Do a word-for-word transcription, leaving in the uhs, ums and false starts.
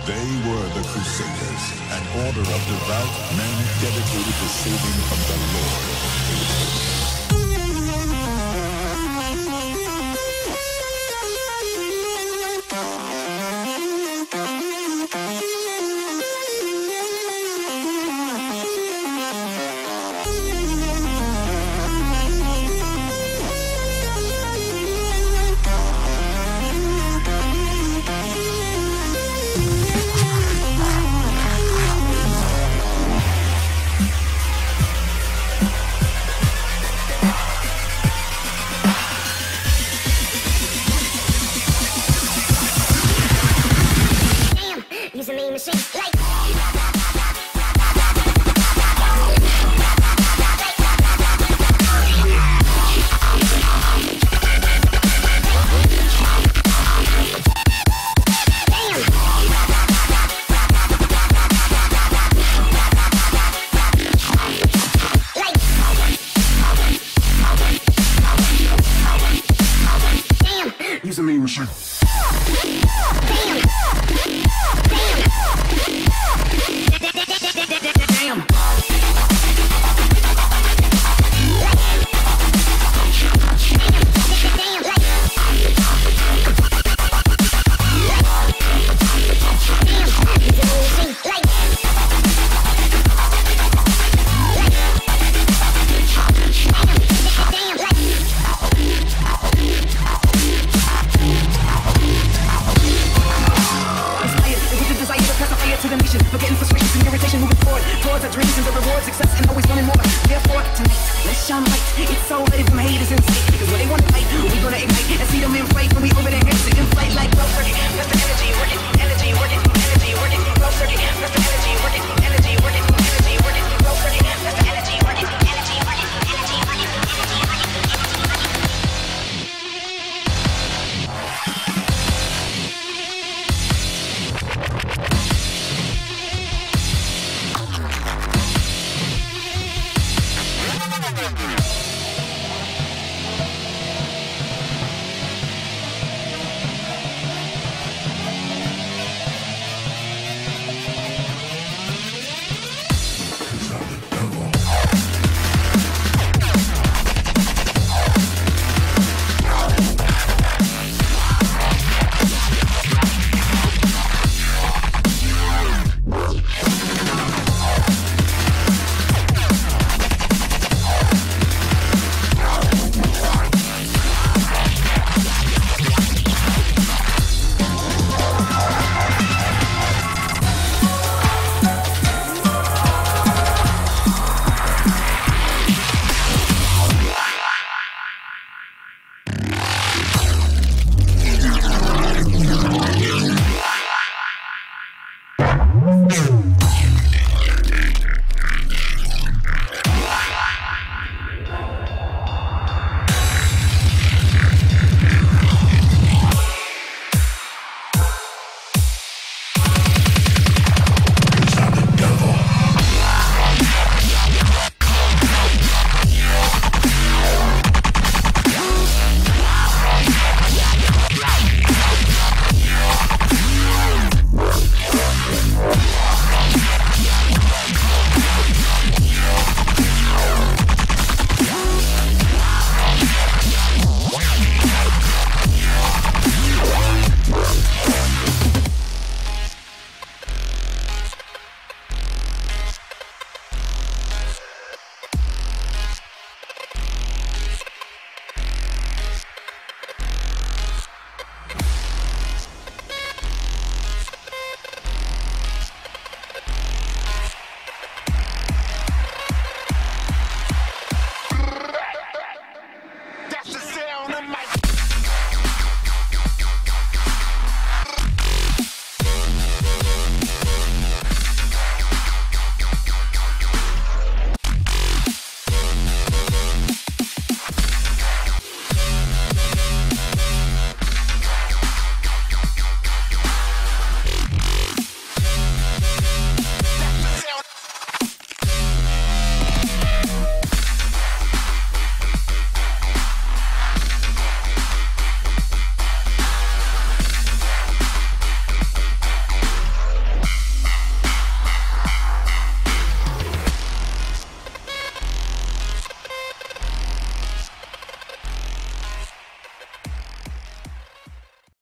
They were the Crusaders, an order of devout men dedicated to saving from the Lord. Use a mean machine like Use a mean machine. Damn. Forgetting frustrations and irritation, moving forward towards our dreams and the reward, success, and always wanting more. Therefore, tonight, let's shine light. It's so ready from haters in sight. Because when they want to fight, we gonna ignite and see them in flight when we over their heads in flight like flow circuit. That's the energy working, energy working, energy working, flow circuit. That's the energy working.